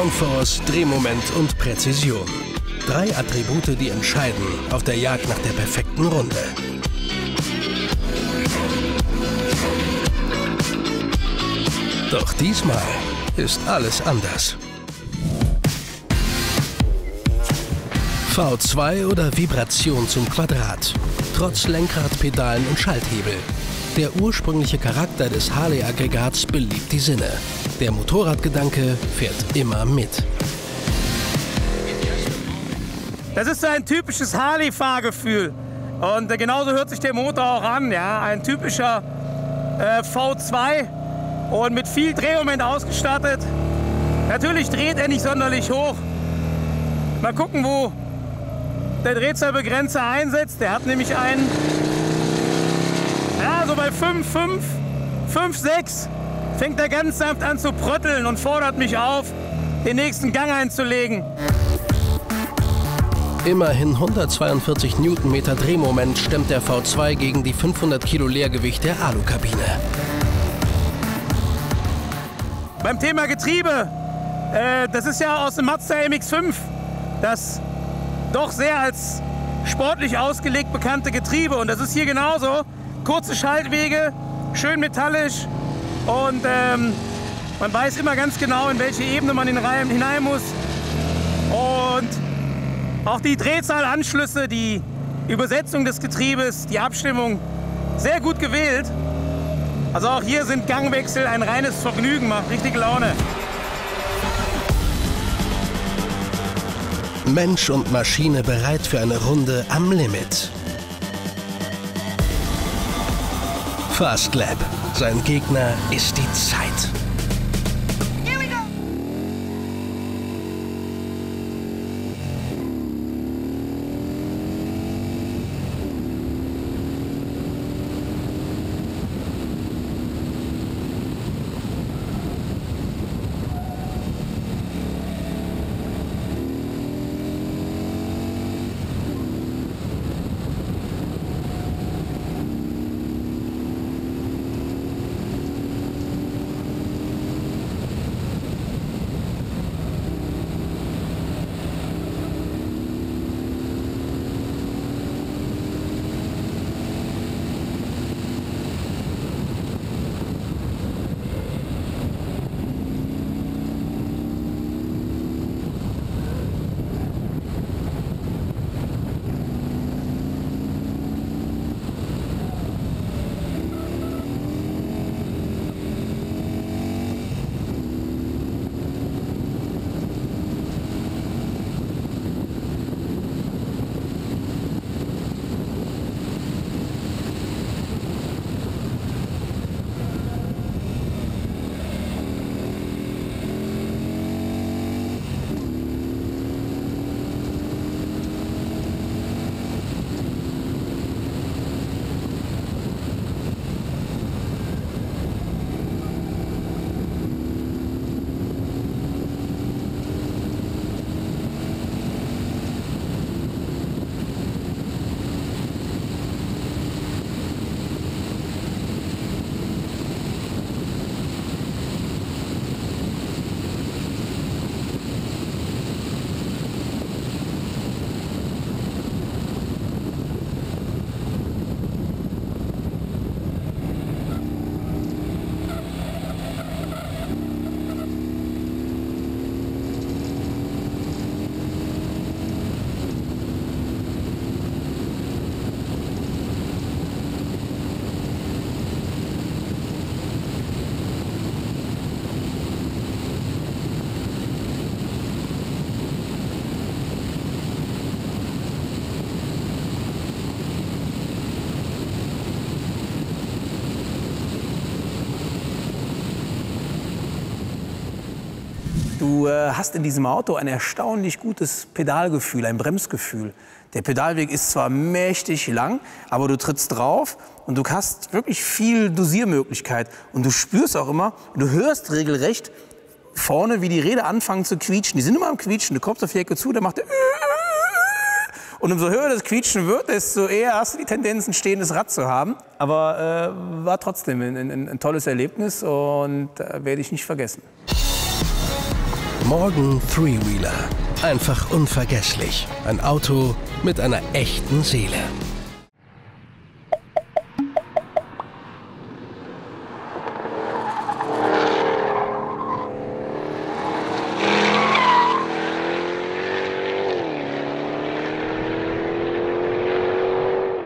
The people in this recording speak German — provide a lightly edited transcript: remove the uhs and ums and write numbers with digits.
Downforce, Drehmoment und Präzision. 3 Attribute, die entscheiden auf der Jagd nach der perfekten Runde. Doch diesmal ist alles anders. V2 oder Vibration zum Quadrat. Trotz Lenkrad, Pedalen und Schalthebel. Der ursprüngliche Charakter des Harley-Aggregats beliebt die Sinne. Der Motorradgedanke fährt immer mit. Das ist so ein typisches Harley-Fahrgefühl. Und genauso hört sich der Motor auch an. Ja? Ein typischer V2 und mit viel Drehmoment ausgestattet. Natürlich dreht er nicht sonderlich hoch. Mal gucken, wo der Drehzahlbegrenzer einsetzt. Der hat nämlich einen, ja, so bei 5, 6 fängt er ganz sanft an zu prötteln und fordert mich auf, den nächsten Gang einzulegen. Immerhin 142 Newtonmeter Drehmoment stemmt der V2 gegen die 500 Kilo Leergewicht der Alukabine. Beim Thema Getriebe, das ist ja aus dem Mazda MX-5, das doch sehr als sportlich ausgelegt bekannte Getriebe. Und das ist hier genauso. Kurze Schaltwege, schön metallisch und man weiß immer ganz genau, in welche Ebene man hinein muss. Und auch die Drehzahlanschlüsse, die Übersetzung des Getriebes, die Abstimmung, sehr gut gewählt. Also auch hier sind Gangwechsel ein reines Vergnügen, macht richtig Laune. Mensch und Maschine bereit für eine Runde am Limit. Fast Lap. Sein Gegner ist die Zeit. Du hast in diesem Auto ein erstaunlich gutes Pedalgefühl, ein Bremsgefühl. Der Pedalweg ist zwar mächtig lang, aber du trittst drauf und du hast wirklich viel Dosiermöglichkeit. Und du spürst auch immer, du hörst regelrecht vorne, wie die Räder anfangen zu quietschen. Die sind immer am Quietschen. Du kommst auf die Ecke zu, dann macht der und umso höher das Quietschen wird, desto eher hast du die Tendenz, ein stehendes Rad zu haben. Aber war trotzdem ein tolles Erlebnis und werde ich nicht vergessen. Morgan Three-Wheeler. Einfach unvergesslich. Ein Auto mit einer echten Seele.